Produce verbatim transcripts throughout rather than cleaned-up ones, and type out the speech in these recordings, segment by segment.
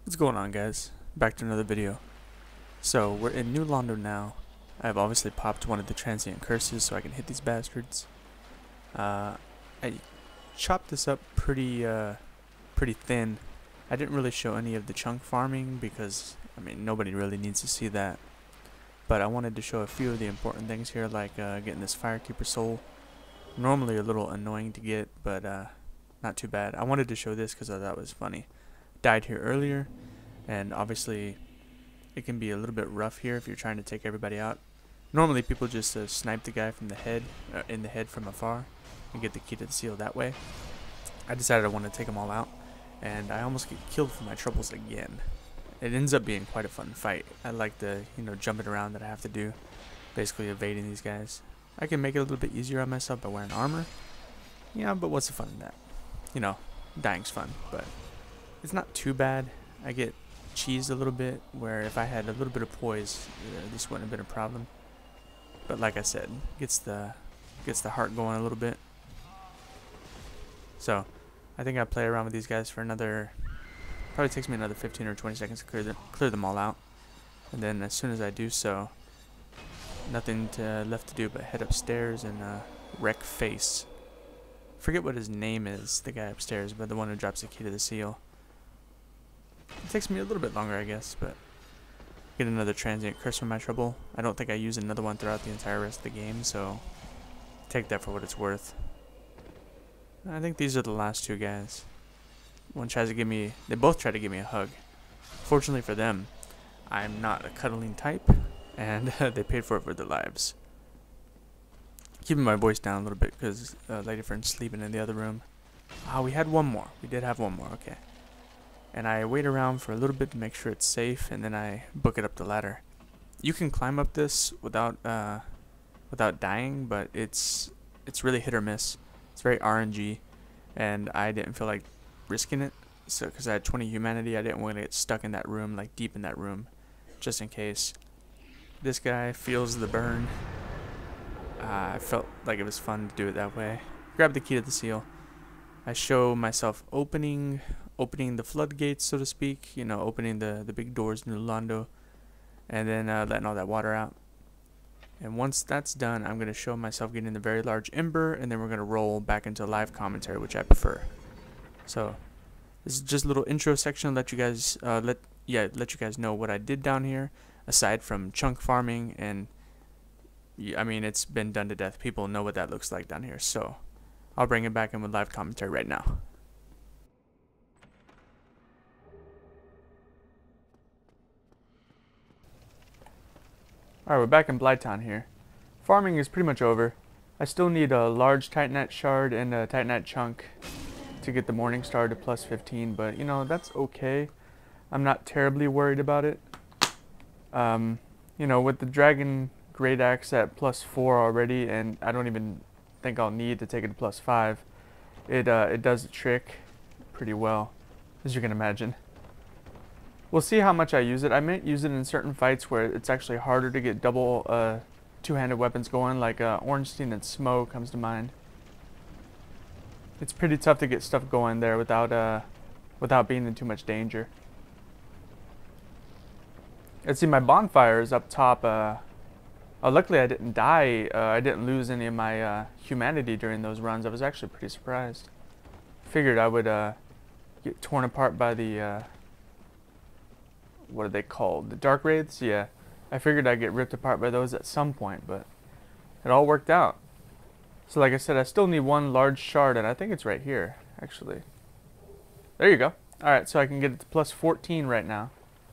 What's going on, guys? Back to another video. So we're in New Londo now. I've obviously popped one of the transient curses so I can hit these bastards. Uh, I chopped this up pretty uh, pretty thin. I didn't really show any of the chunk farming because, I mean, nobody really needs to see that. But I wanted to show a few of the important things here, like uh, getting this Firekeeper soul. Normally a little annoying to get, but uh, not too bad. I wanted to show this because I thought it was funny. Died here earlier, and obviously it can be a little bit rough here if you're trying to take everybody out. Normally people just uh, snipe the guy from the head, uh, in the head from afar, and get the key to the seal that way. I decided I wanted to take them all out, and I almost get killed for my troubles again. It ends up being quite a fun fight. I like the, you know, jumping around that I have to do, basically evading these guys. I can make it a little bit easier on myself by wearing armor. Yeah, but what's the fun in that? You know, dying's fun, but it's not too bad. I get cheesed a little bit, where if I had a little bit of poise, uh, this wouldn't have been a problem. But like I said, gets the gets the heart going a little bit. So I think I play around with these guys for another, probably takes me another fifteen or twenty seconds to clear them, clear them all out. And then as soon as I do so, nothing to, left to do but head upstairs and uh, wreck face. Forget what his name is, the guy upstairs, but the one who drops the key to the seal. It takes me a little bit longer, I guess, but get another transient curse from my trouble. I don't think I use another one throughout the entire rest of the game, so take that for what it's worth. I think these are the last two guys. One tries to give me, they both try to give me a hug. Fortunately for them, I'm not a cuddling type, and they paid for it with their lives. Keeping my voice down a little bit because uh, lady friend's sleeping in the other room. Ah, we had one more. We did have one more, okay. And I wait around for a little bit to make sure it's safe, and then I book it up the ladder. You can climb up this without uh, without dying, but it's it's really hit or miss. It's very R N G, and I didn't feel like risking it. So, because I had twenty humanity, I didn't want to get stuck in that room, like deep in that room, just in case. This guy feels the burn. Uh, I felt like it was fun to do it that way. Grab the key to the seal. I show myself opening opening the floodgates, so to speak, you know, opening the, the big doors in New Londo, and then uh, letting all that water out. And once that's done, I'm going to show myself getting the very large ember, and then we're going to roll back into live commentary, which I prefer. So, this is just a little intro section, let you guys, uh, let, yeah, let you guys know what I did down here, aside from chunk farming, and, I mean, it's been done to death. People know what that looks like down here, so I'll bring it back in with live commentary right now. Alright, we're back in Blighttown here. Farming is pretty much over. I still need a large Titanite shard and a Titanite chunk to get the Morning Star to plus fifteen, but you know, that's okay. I'm not terribly worried about it. Um, you know, with the Dragon Great Axe at plus four already, and I don't even think I'll need to take it to plus five, it, uh, it does the trick pretty well, as you can imagine. We'll see how much I use it. I might use it in certain fights where it's actually harder to get double uh, two-handed weapons going, like uh, Ornstein and Smoke comes to mind. It's pretty tough to get stuff going there without uh, without being in too much danger. Let's see, my bonfire is up top. Uh, oh, luckily I didn't die. Uh, I didn't lose any of my uh, humanity during those runs. I was actually pretty surprised. Figured I would uh, get torn apart by the... Uh, what are they called? The Dark Wraiths? Yeah. I figured I'd get ripped apart by those at some point, but it all worked out. So like I said, I still need one large shard, and I think it's right here, actually. There you go. Alright, so I can get it to plus fourteen right now.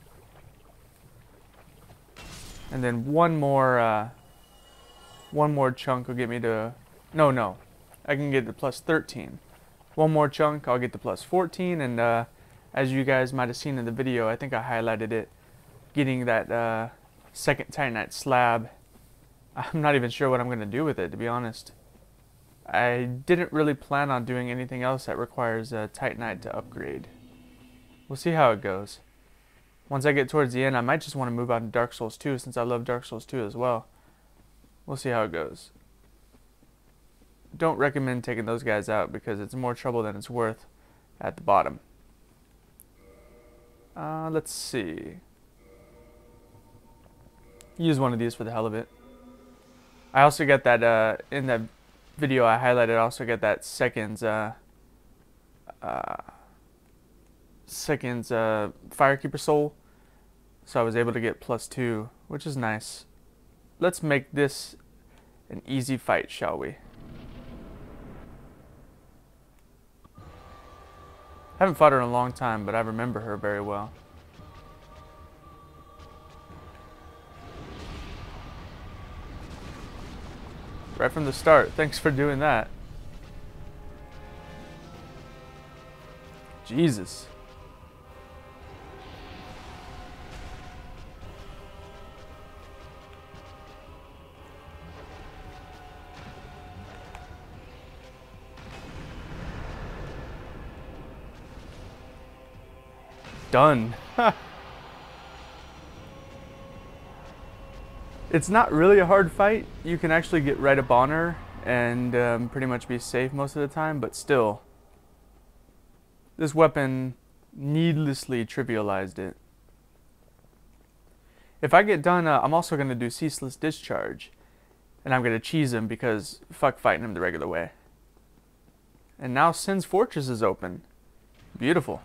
And then one more, uh, one more chunk will get me to... No, no. I can get to plus thirteen. One more chunk, I'll get to plus fourteen, and, uh... as you guys might have seen in the video, I think I highlighted it, getting that uh, second Titanite slab. I'm not even sure what I'm going to do with it, to be honest. I didn't really plan on doing anything else that requires a Titanite to upgrade. We'll see how it goes. Once I get towards the end, I might just want to move on to Dark Souls two, since I love Dark Souls two as well. We'll see how it goes. Don't recommend taking those guys out, because it's more trouble than it's worth at the bottom. Uh, let's see. Use one of these for the hell of it. I also get that, uh, in that video I highlighted, I also get that seconds, uh, uh, seconds, uh, Firekeeper Soul. So I was able to get plus two, which is nice. Let's make this an easy fight, shall we? Haven't fought her in a long time, but I remember her very well. Right from the start. Thanks for doing that. Jesus. Done. It's not really a hard fight. You can actually get right up on her and um, pretty much be safe most of the time, but still, this weapon needlessly trivialized it. If I get done, uh, I'm also going to do Ceaseless Discharge, and I'm going to cheese him because fuck fighting him the regular way. And now Sin's Fortress is open. Beautiful.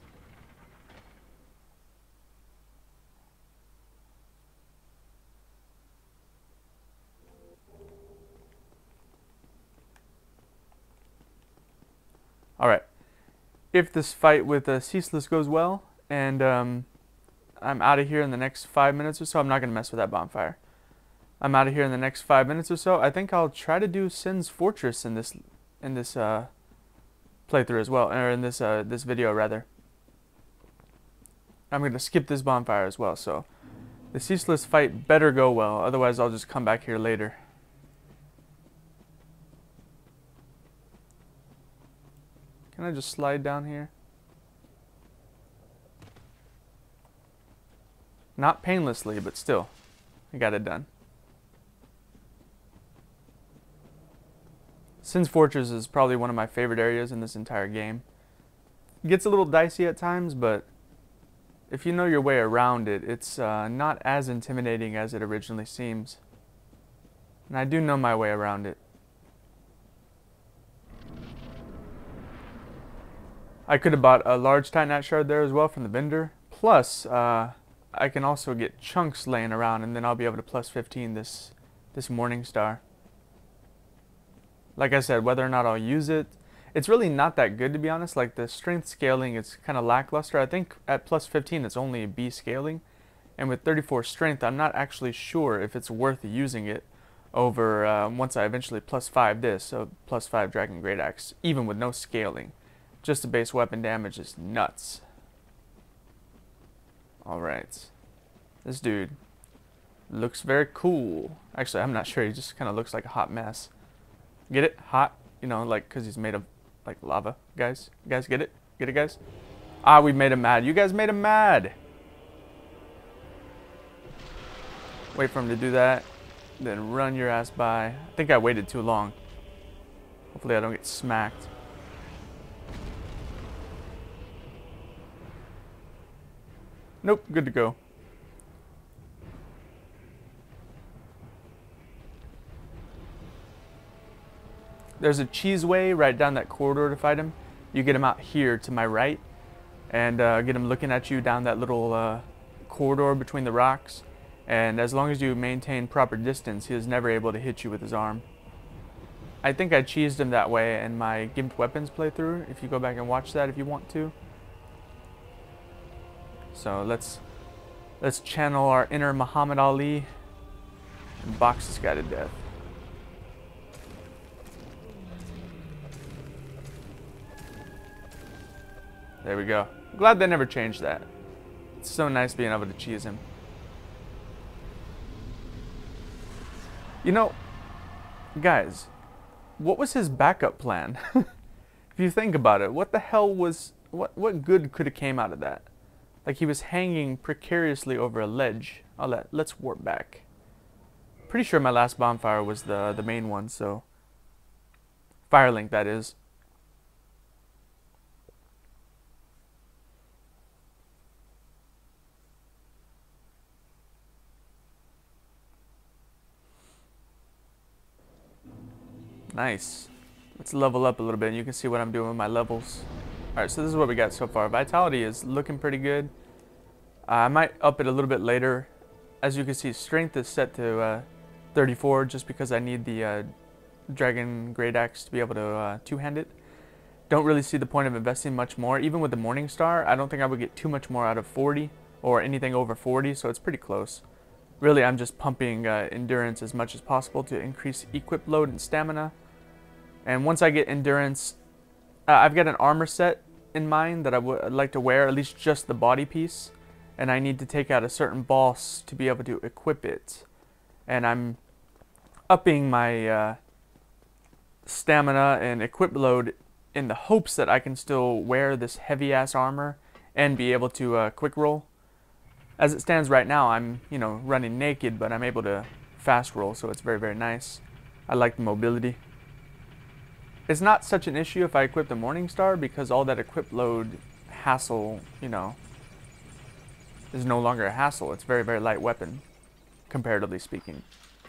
Alright, if this fight with uh, Ceaseless goes well, and um, I'm out of here in the next five minutes or so, I'm not going to mess with that bonfire. I'm out of here in the next five minutes or so, I think I'll try to do Sin's Fortress in this in this uh, playthrough as well, or in this, uh, this video rather. I'm going to skip this bonfire as well, so the Ceaseless fight better go well, otherwise I'll just come back here later. Can I just slide down here? Not painlessly, but still. I got it done. Sin's Fortress is probably one of my favorite areas in this entire game. It gets a little dicey at times, but if you know your way around it, it's uh, not as intimidating as it originally seems. And I do know my way around it. I could have bought a large Titanite shard there as well from the vendor. Plus, uh, I can also get chunks laying around, and then I'll be able to plus fifteen this this Morning Star. Like I said, whether or not I'll use it, it's really not that good to be honest. Like the strength scaling is kind of lackluster. I think at plus fifteen it's only B scaling, and with thirty-four strength, I'm not actually sure if it's worth using it over uh, once I eventually plus five this, so plus five Dragon Great Axe, even with no scaling. Just the base weapon damage is nuts. Alright. This dude looks very cool. Actually, I'm not sure. He just kind of looks like a hot mess. Get it? Hot? You know, like, because he's made of, like, lava. Guys? You guys get it? Get it, guys? Ah, we made him mad. You guys made him mad! Wait for him to do that. Then run your ass by. I think I waited too long. Hopefully I don't get smacked. Nope, good to go. There's a cheese way right down that corridor to fight him. You get him out here to my right, and uh, get him looking at you down that little uh, corridor between the rocks. And as long as you maintain proper distance, he is never able to hit you with his arm. I think I cheesed him that way in my Gimped Weapons playthrough, if you go back and watch that if you want to. So let's let's channel our inner Muhammad Ali and box this guy to death. There we go. Glad they never changed that. It's so nice being able to cheese him. You know, guys, what was his backup plan? If you think about it, what the hell was what what good could have came out of that? Like he was hanging precariously over a ledge. I'll let let's warp back. Pretty sure my last bonfire was the the main one, so Firelink that is. Nice. Let's level up a little bit and you can see what I'm doing with my levels. Alright, so this is what we got so far. Vitality is looking pretty good. Uh, I might up it a little bit later. As you can see, strength is set to uh, thirty-four just because I need the uh, Dragon Great Axe to be able to uh, two-hand it. Don't really see the point of investing much more. Even with the Morning Star, I don't think I would get too much more out of forty or anything over forty, so it's pretty close. Really, I'm just pumping uh, endurance as much as possible to increase equip load and stamina. And once I get endurance, uh, I've got an armor set in mind that I would like to wear, at least just the body piece. And I need to take out a certain boss to be able to equip it. And I'm upping my uh, stamina and equip load in the hopes that I can still wear this heavy-ass armor and be able to uh, quick roll. As it stands right now, I'm, you know, running naked, but I'm able to fast roll, so it's very, very nice. I like the mobility. It's not such an issue if I equip the Morning Star because all that equip load hassle, you know, is no longer a hassle. It's a very, very light weapon, comparatively speaking.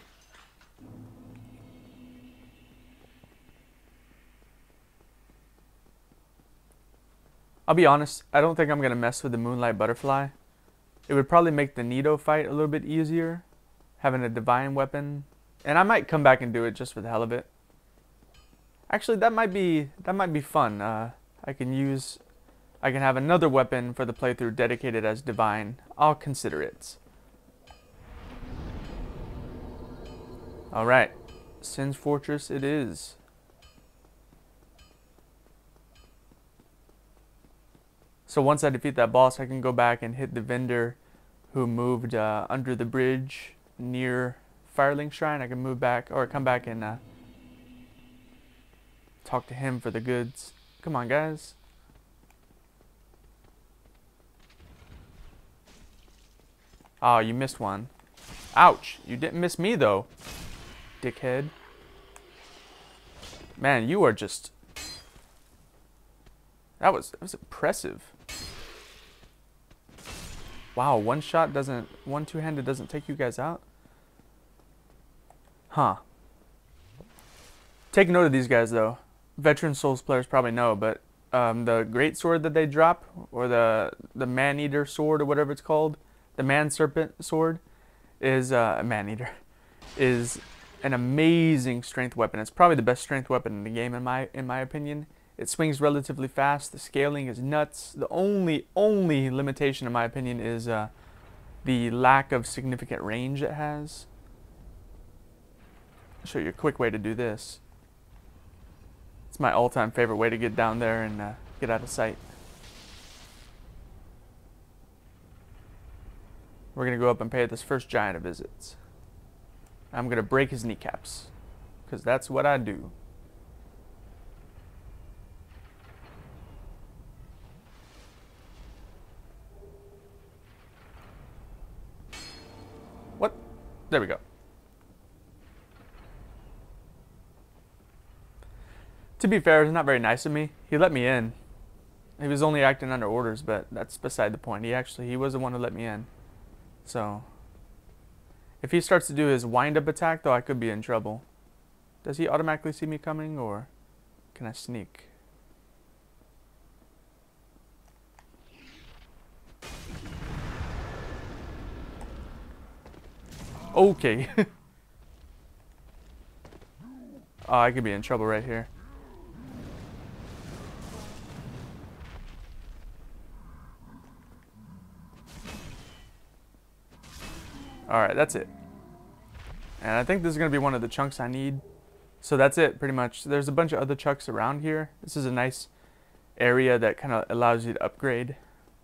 I'll be honest, I don't think I'm going to mess with the Moonlight Butterfly. It would probably make the Nido fight a little bit easier, having a divine weapon. And I might come back and do it just for the hell of it. Actually, that might be that might be fun. Uh, I can use, I can have another weapon for the playthrough dedicated as divine. I'll consider it. All right, Sin's Fortress it is. So once I defeat that boss, I can go back and hit the vendor who moved uh, under the bridge near Firelink Shrine. I can move back, or come back and uh, talk to him for the goods. Come on, guys. Oh, you missed one. Ouch. You didn't miss me, though, dickhead. Man, you are just... That was, that was impressive. Wow, one shot doesn't, one two-handed doesn't take you guys out? Huh. Take note of these guys, though. Veteran Souls players probably know, but um, the Great Sword that they drop, or the, the Man-Eater Sword, or whatever it's called, the Man-Serpent Sword, is, uh, a Man-Eater, is an amazing strength weapon. It's probably the best strength weapon in the game, in my, in my opinion. It swings relatively fast. The scaling is nuts. The only, only limitation, in my opinion, is uh, the lack of significant range it has. I'll show you a quick way to do this. It's my all-time favorite way to get down there and uh, get out of sight. We're going to go up and pay this first giant a visit. I'm going to break his kneecaps, because that's what I do. What? There we go. To be fair, it's not very nice of me. He let me in. He was only acting under orders, but that's beside the point. He actually, he was the one who let me in. So, if he starts to do his wind-up attack, though, I could be in trouble. Does he automatically see me coming, or can I sneak? Okay. Oh, I could be in trouble right here. Alright, that's it. And I think this is going to be one of the chunks I need. So that's it, pretty much. There's a bunch of other chunks around here. This is a nice area that kind of allows you to upgrade.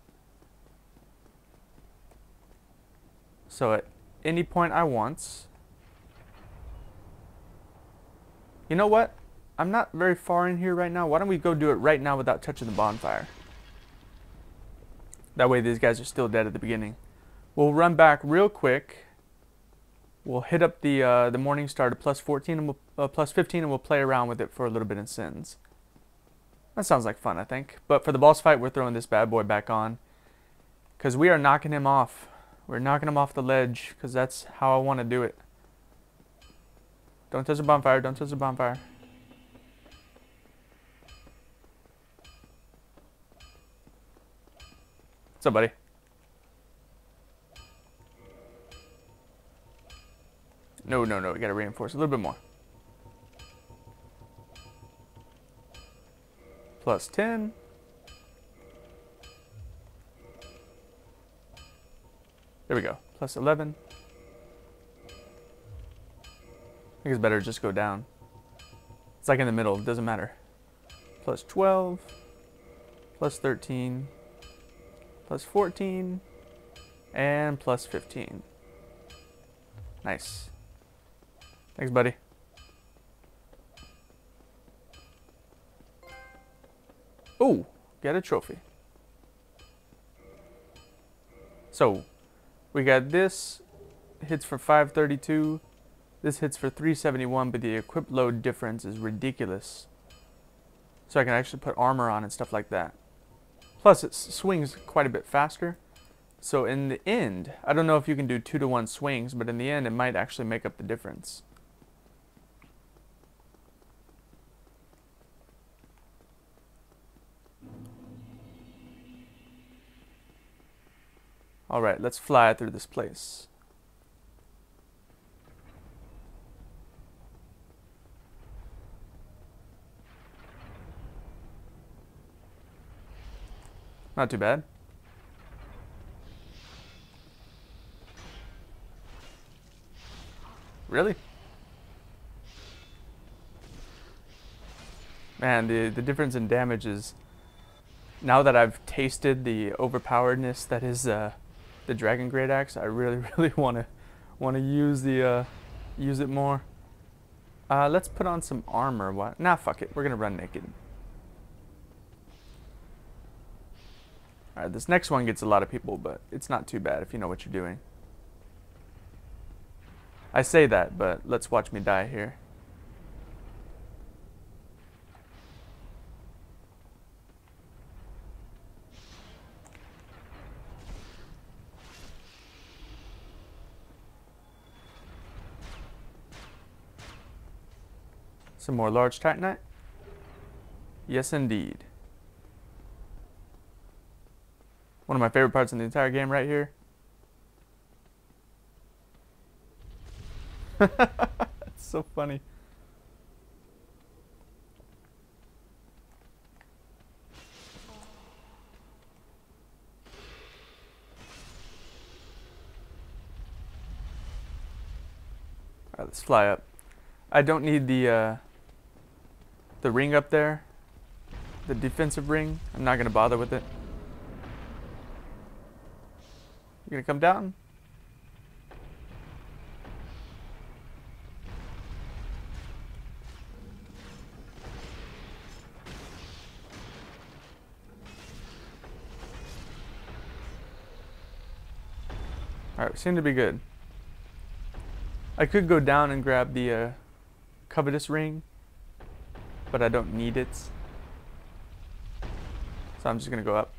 So at any point I want... You know what? I'm not very far in here right now. Why don't we go do it right now without touching the bonfire? That way these guys are still dead at the beginning. We'll run back real quick. We'll hit up the uh, the Morning Star to plus fourteen and we'll, uh, plus fifteen, and we'll play around with it for a little bit in Sins. That sounds like fun, I think. But for the boss fight, we're throwing this bad boy back on, because we are knocking him off. We're knocking him off the ledge, because that's how I want to do it. Don't touch the bonfire. Don't touch the bonfire. What's up, buddy? No, no, no. We gotta reinforce a little bit more. Plus ten. There we go. Plus eleven. I think it's better to just go down. It's like in the middle. It doesn't matter. Plus twelve. Plus thirteen. Plus fourteen. And plus fifteen. Nice. Thanks, buddy. Oh, get a trophy. So, we got this hits for five thirty-two. This hits for three seventy-one, but the equip load difference is ridiculous. So I can actually put armor on and stuff like that. Plus, it swings quite a bit faster. So in the end, I don't know if you can do two to one swings, but in the end, it might actually make up the difference. Alright, let's fly through this place. Not too bad. Really? Man, the, the difference in damage is... Now that I've tasted the overpoweredness that is uh, the Dragon Great Axe, I really, really want to want to use the uh, use it more. Uh, let's put on some armor. What? Nah, fuck it. We're gonna run naked. All right, this next one gets a lot of people, but it's not too bad if you know what you're doing. I say that, but let's watch me die here. Some more large titanite? Yes, indeed. One of my favorite parts in the entire game right here. It's so funny. Alright, let's fly up. I don't need the uh, the ring up there. The defensive ring. I'm not gonna bother with it. You gonna come down? Alright, we seem to be good. I could go down and grab the uh, covetous ring, but I don't need it. So I'm just gonna go up.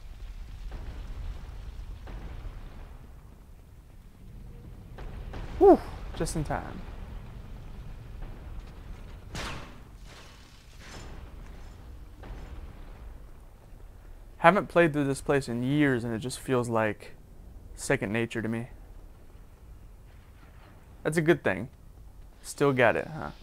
Whew, just in time. Haven't played through this place in years and it just feels like second nature to me. That's a good thing. Still got it, huh?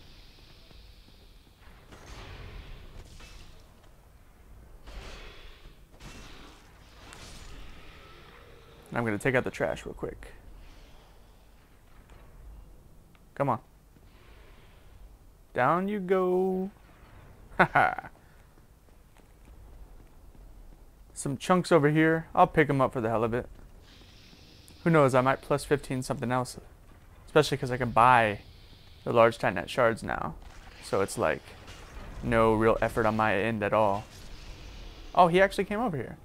I'm gonna take out the trash real quick. Come on. Down you go. Haha. Some chunks over here. I'll pick them up for the hell of it. Who knows, I might plus fifteen something else. Especially because I can buy the large titanite shards now. So it's like no real effort on my end at all. Oh, he actually came over here.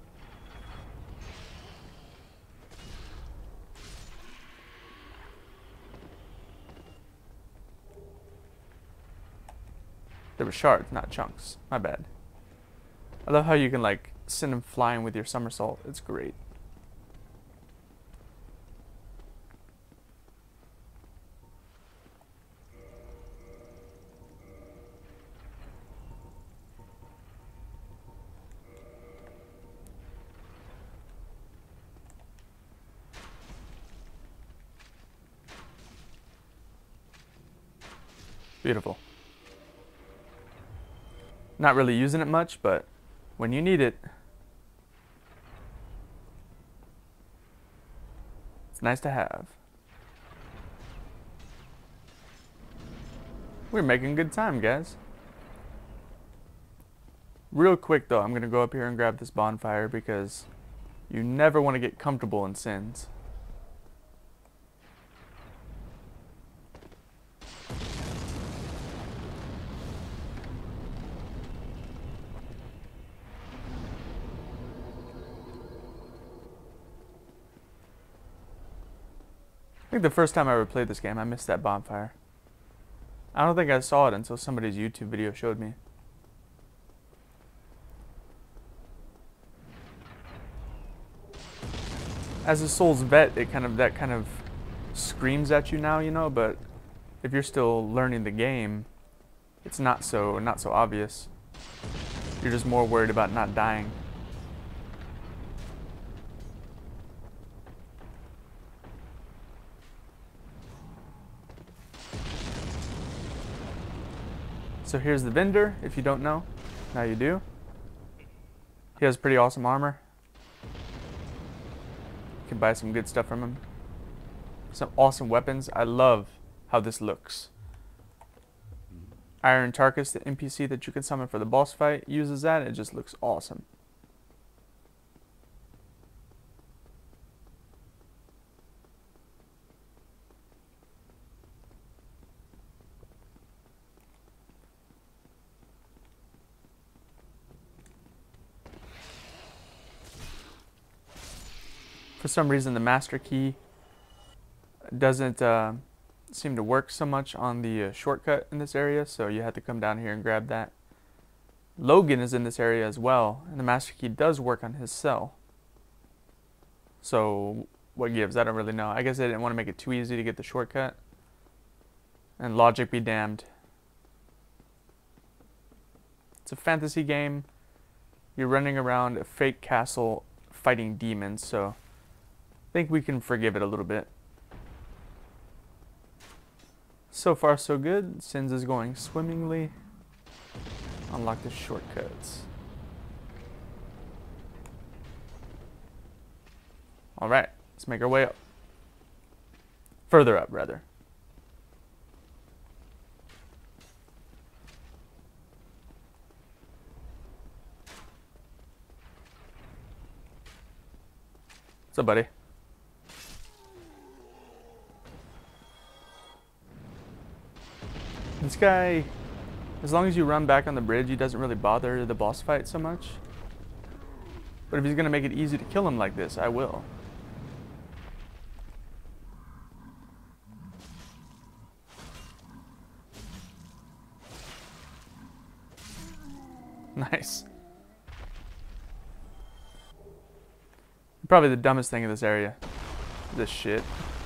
There were shards, not chunks. My bad. I love how you can like send them flying with your somersault. It's great. Beautiful. Not really using it much, but when you need it, it's nice to have. We're making good time, guys. Real quick though, I'm gonna go up here and grab this bonfire because you never want to get comfortable in sins. I think the first time I ever played this game, I missed that bonfire. I don't think I saw it until somebody's YouTube video showed me. As a Souls vet, it kind of that kind of screams at you now, you know, but if you're still learning the game, it's not so not so obvious. You're just more worried about not dying. So here's the vendor, if you don't know. Now you do. He has pretty awesome armor. You can buy some good stuff from him. Some awesome weapons. I love how this looks. Iron Tarkus, the N P C that you can summon for the boss fight, uses that. It just looks awesome. For some reason, the master key doesn't uh, seem to work so much on the uh, shortcut in this area, so you have to come down here and grab that. Logan is in this area as well, and the master key does work on his cell. So what gives? I don't really know. I guess they didn't want to make it too easy to get the shortcut. And logic be damned. It's a fantasy game. You're running around a fake castle fighting demons, so I think we can forgive it a little bit. So far so good. Sins is going swimmingly. Unlock the shortcuts. Alright, let's make our way up. Further up, rather. What's up, buddy? This guy, as long as you run back on the bridge, he doesn't really bother the boss fight so much. But if he's going to make it easy to kill him like this, I will. Nice. Probably the dumbest thing in this area. This shit.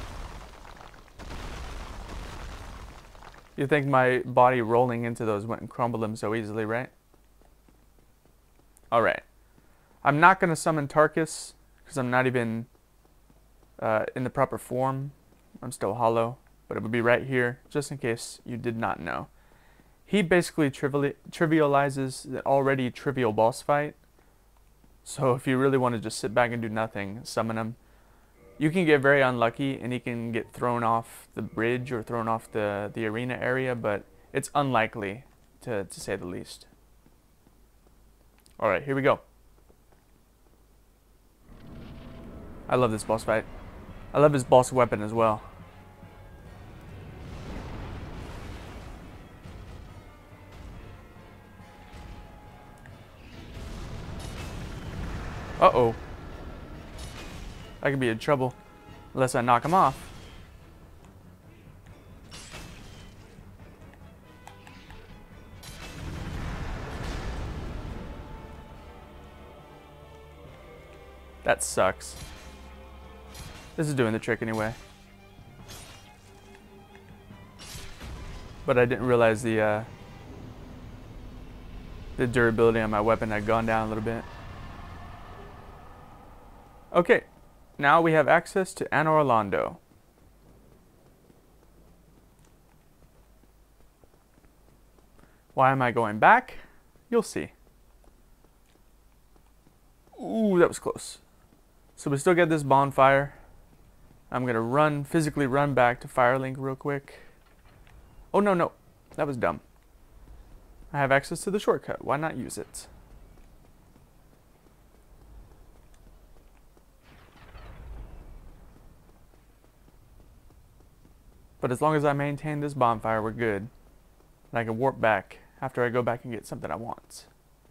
You think my body rolling into those wouldn't crumble them so easily, right? Alright. I'm not going to summon Tarkus because I'm not even uh, in the proper form. I'm still hollow, but it would be right here just in case you did not know. He basically trivial trivializes the already trivial boss fight. So if you really want to just sit back and do nothing, summon him. You can get very unlucky and he can get thrown off the bridge or thrown off the, the arena area, but it's unlikely to, to say the least. Alright, here we go. I love this boss fight. I love his boss weapon as well. Uh-oh. I could be in trouble unless I knock him off. That sucks. This is doing the trick anyway. But I didn't realize the uh, the durability on my weapon had gone down a little bit. Okay, now we have access to Anor Londo. Why am I going back? You'll see. Ooh, that was close. So we still get this bonfire. I'm gonna run, physically run back to Firelink real quick. Oh, no, no. That was dumb. I have access to the shortcut. Why not use it? But as long as I maintain this bonfire, we're good. And I can warp back after I go back and get something I want.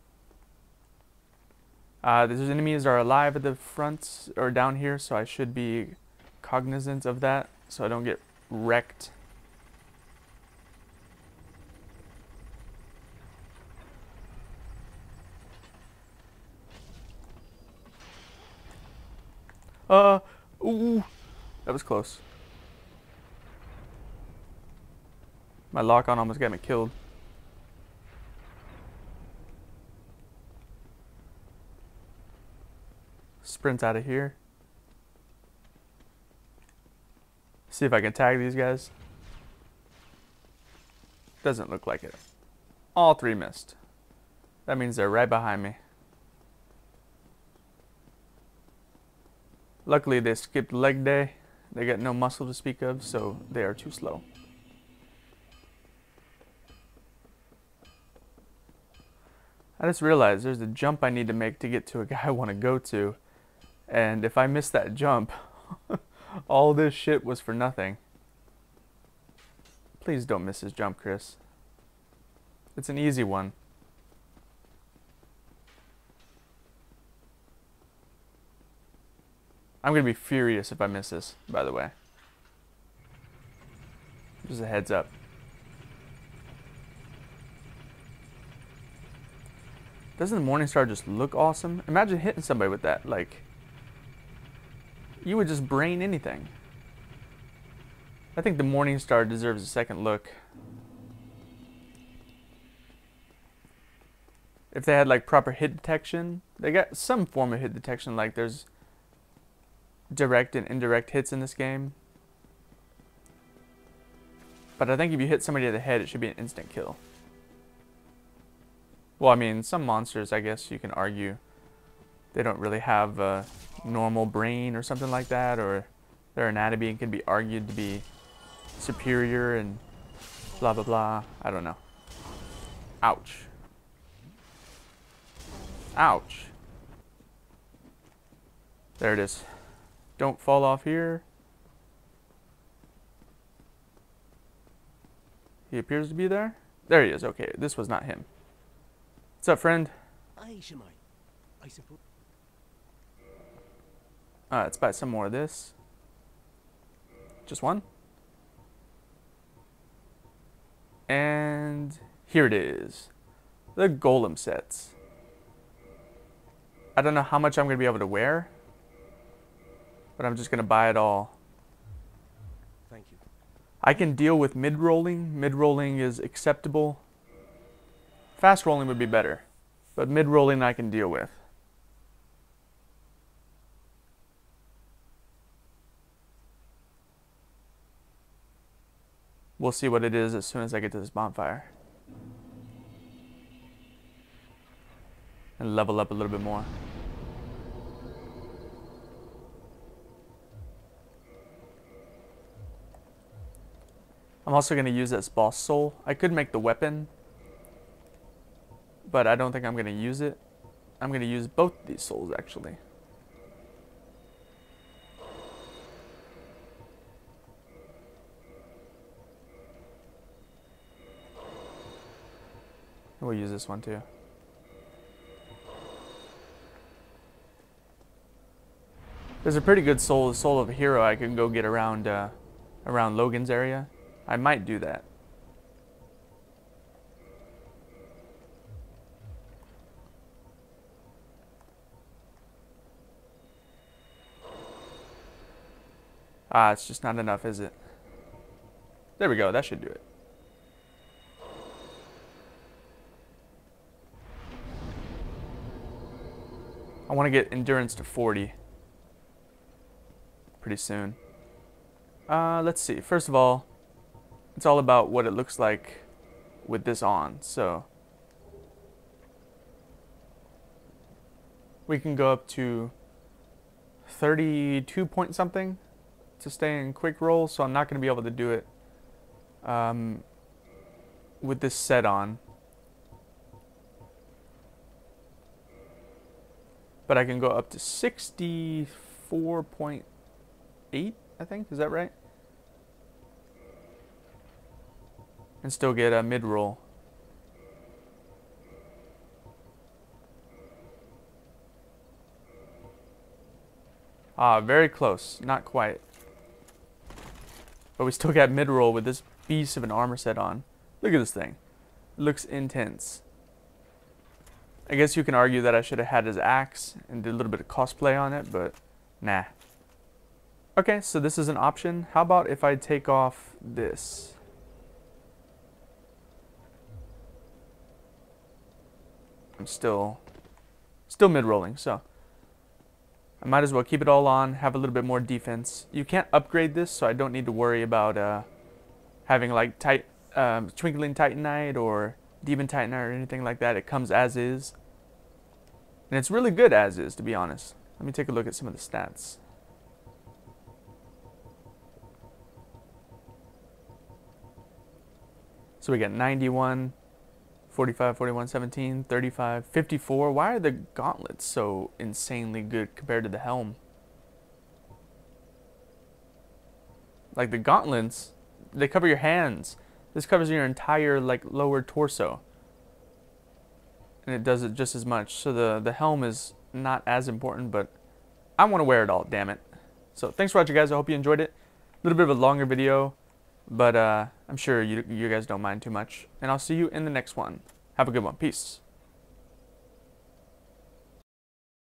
Uh, these enemies are alive at the front or down here, so I should be cognizant of that so I don't get wrecked. Uh, ooh, that was close. My lock-on almost got me killed. Sprint out of here. See if I can tag these guys. Doesn't look like it. All three missed. That means they're right behind me. Luckily they skipped leg day. They got no muscle to speak of, so they are too slow. I just realized there's a jump I need to make to get to a guy I want to go to. And if I miss that jump, all this shit was for nothing. Please don't miss his jump, Chris. It's an easy one. I'm going to be furious if I miss this, by the way. Just a heads up. Doesn't the Morningstar just look awesome? Imagine hitting somebody with that. Like, you would just brain anything. I think the Morningstar deserves a second look. If they had like proper hit detection, they got some form of hit detection, like there's direct and indirect hits in this game. But I think if you hit somebody in the head, it should be an instant kill. Well, I mean, some monsters, I guess you can argue, they don't really have a normal brain or something like that, or their anatomy can be argued to be superior and blah, blah, blah. I don't know. Ouch. Ouch. There it is. Don't fall off here. He appears to be there. There he is. Okay, this was not him. What's up, friend? Uh, let's buy some more of this. Just one. And here it is. The golem sets. I don't know how much I'm going to be able to wear, but I'm just going to buy it all. Thank you. I can deal with mid-rolling. Mid-rolling is acceptable. Fast rolling would be better, but mid-rolling I can deal with. We'll see what it is as soon as I get to this bonfire. And level up a little bit more. I'm also going to use this boss soul. I could make the weapon, but I don't think I'm going to use it. I'm going to use both these souls, actually. We'll use this one too. There's a pretty good soul, soul of a hero I can go get around, uh, around Logan's area. I might do that. Ah, it's just not enough, is it? There we go, that should do it. I want to get endurance to forty pretty soon. Uh, let's see. First of all, it's all about what it looks like with this on. So we can go up to thirty-two point something to stay in quick roll, so I'm not going to be able to do it um, with this set on. But I can go up to sixty-four point eight, I think. Is that right? And still get a mid-roll. Ah, very close. Not quite. But we still got mid-roll with this beast of an armor set on. Look at this thing. It looks intense. I guess you can argue that I should have had his axe and did a little bit of cosplay on it, but nah. Okay, so this is an option. How about if I take off this? I'm still, still mid-rolling, so I might as well keep it all on, have a little bit more defense. You can't upgrade this, so I don't need to worry about uh, having like tight, um, Twinkling Titanite or Demon Titanite or anything like that. It comes as is. And it's really good as is, to be honest. Let me take a look at some of the stats. So we got ninety-one, forty-five, forty-one, seventeen, thirty-five, fifty-four. Why are the gauntlets so insanely good compared to the helm? Like the gauntlets, they cover your hands. This covers your entire like lower torso. And it does it just as much. So the, the helm is not as important, but I want to wear it all, damn it. So thanks for watching, guys. I hope you enjoyed it. A little bit of a longer video, but uh, I'm sure you, you guys don't mind too much. And I'll see you in the next one. Have a good one. Peace.